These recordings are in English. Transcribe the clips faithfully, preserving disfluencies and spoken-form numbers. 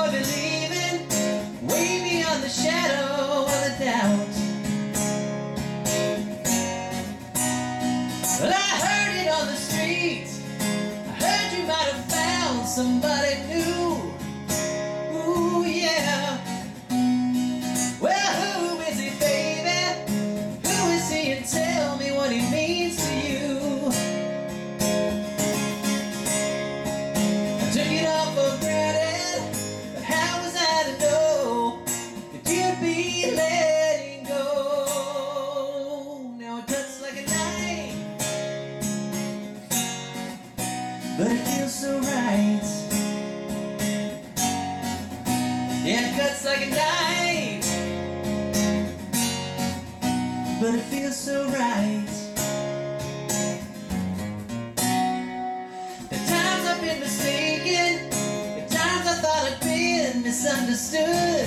of you leaving, way beyond the shadow of a doubt. Well, I heard it on the street. I heard you might have found somebody new. Ooh, yeah. Well, who is he, baby? Who is he, and tell me what he means to you? I took it all for granted, but how was I to know that you'd be letting go? Now it cuts like a knife, but it feels so right. Yeah, it cuts like a knife, but it feels so right. The times I've been mistaken, the times I thought I'd been misunderstood.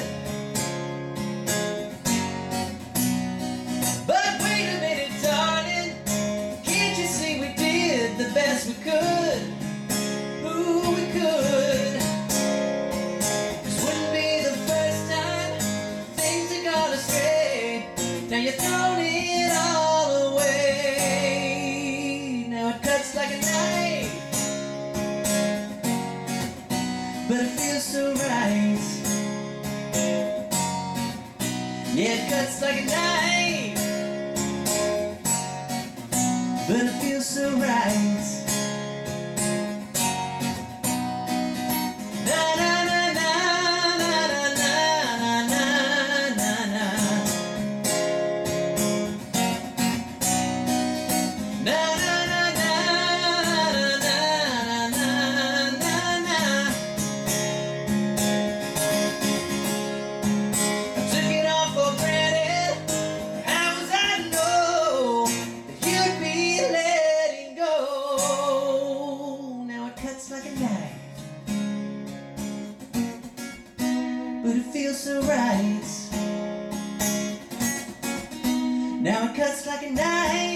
But wait a minute, darling, can't you see we did the best we could? Ooh, we could. This wouldn't be the first time things had gone astray. Now you're throwing it all away. Now it cuts like a knife, but it feels so right. Yeah, it cuts like a knife, but it feels so right. Na na na na na na na na na na. Na na na na na na na na. I took it all for granted. How was I to know that you'd be letting go? Now it cuts like a knife, but it feels so right. Now it cuts like a knife,